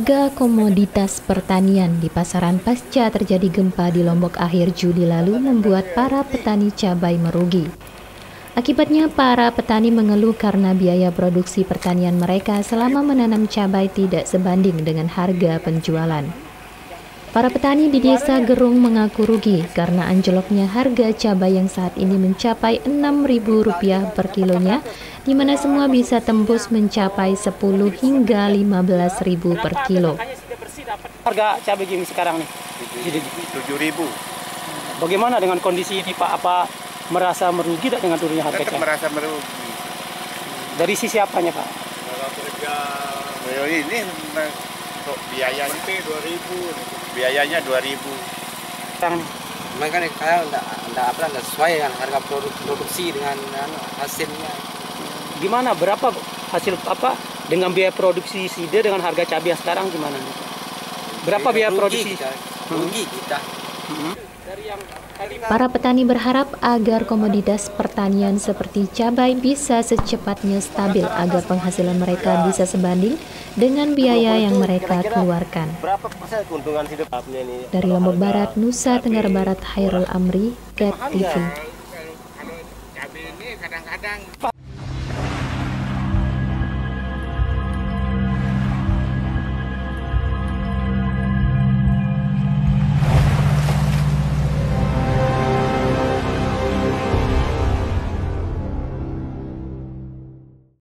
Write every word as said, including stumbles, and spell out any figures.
Harga komoditas pertanian di pasaran pasca terjadi gempa di Lombok akhir Juli lalu membuat para petani cabai merugi. Akibatnya para petani mengeluh karena biaya produksi pertanian mereka selama menanam cabai tidak sebanding dengan harga penjualan. Para petani di Desa Gerung mengaku rugi karena anjloknya harga cabai yang saat ini mencapai enam ribu rupiah per kilonya, di mana semua bisa tembus mencapai sepuluh hingga lima belas ribu per kilo. Harga cabai gini sekarang nih? tujuh ribu. Bagaimana dengan kondisi ini Pak? Apa merasa merugi tak dengan turunnya harga Tetap cabai? merasa merugi. Dari sisi apanya Pak? Kalau kerja ini untuk biayanya dua ribu. Biayanya dua ribu. Mereka nih kayak enggak enggak apa enggak sesuai dengan harga produk produksi dengan anu, hasilnya. Gimana, berapa hasil apa dengan biaya produksi sida dengan harga cabai yang sekarang gimana? Berapa biaya rugi produksi? Kita, rugi kita. Hmm. Para petani berharap agar komoditas pertanian seperti cabai bisa secepatnya stabil agar penghasilan mereka bisa sebanding dengan biaya yang mereka keluarkan. Berapa persen keuntungan hidup ini? Dari Lombok Barat, Nusa Tenggara Barat, Hairul Amri, Ket T V. Kalau cabai ini kadang-kadang